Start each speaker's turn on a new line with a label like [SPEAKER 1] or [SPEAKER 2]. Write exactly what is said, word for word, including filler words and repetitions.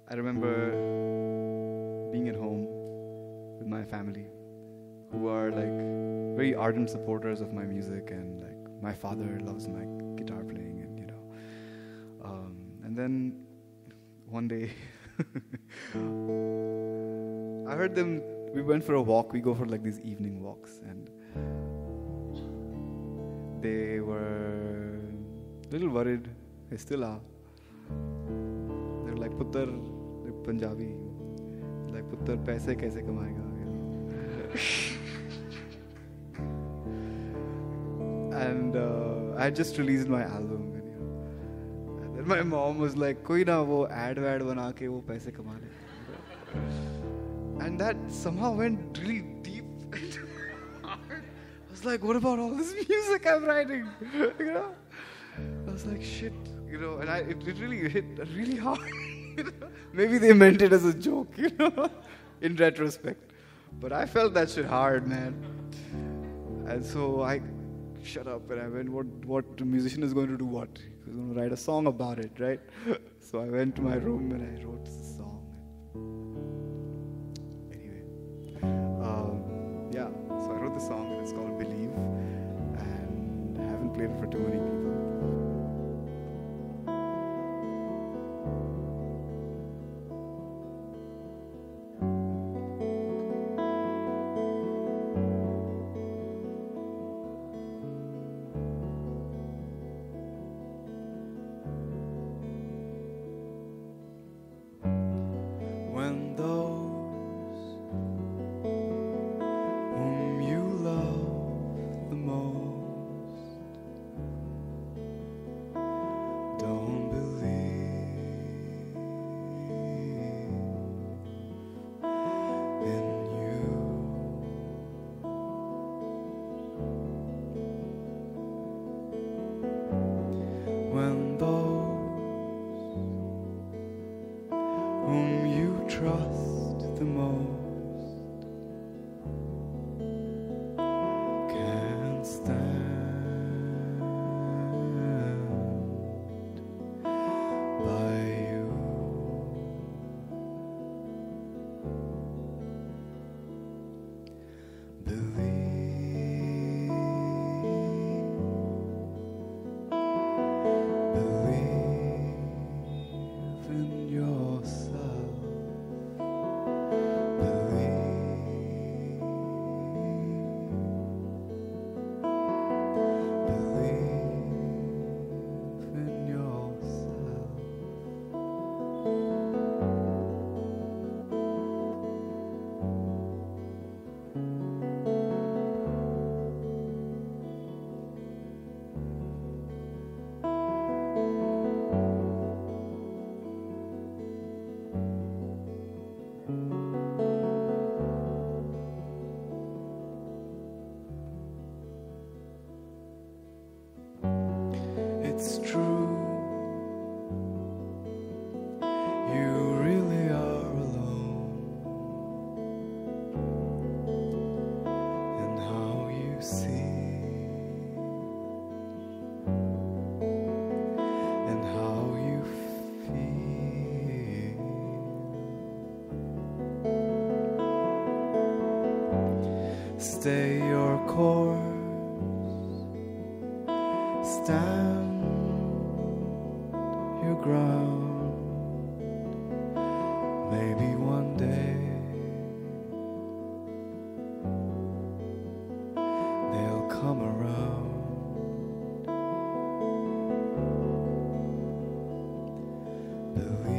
[SPEAKER 1] I remember being at home with my family, who are like very ardent supporters of my music, and like my father loves my guitar playing, and you know. Um, and then one day, I heard them. We went for a walk. We go for like these evening walks, and they were a little worried. They still are. They're like, "Putter," they're Punjabi. Like, "Putter, paise kaise kamayega?" You know? And uh, I had just released my album, and, you know, and then my mom was like, "Koi na wo ad wad bana ke wo paise kama le." And that somehow went really deep into my heart. I was like, what about all this music I'm writing? You know? I was like, shit, you know, and I, it, it really hit really hard. You know? Maybe they meant it as a joke, you know, in retrospect. But I felt that shit hard, man. And so I shut up and I went, what, what the musician is going to do what? He's going to write a song about it, right? So I went to my room and I wrote this song. Um, yeah, so I wrote the song and it's called Believe, and I haven't played it for too many people. When those whom you love the most don't believe in you, when those whom you trust the most can't stand by you. Believe, believe in yourself. Believe, believe in yourself. It's true, you really are alone in how you see and how you feel. Stay your course, stand your ground. Maybe one day they'll come around. Believe.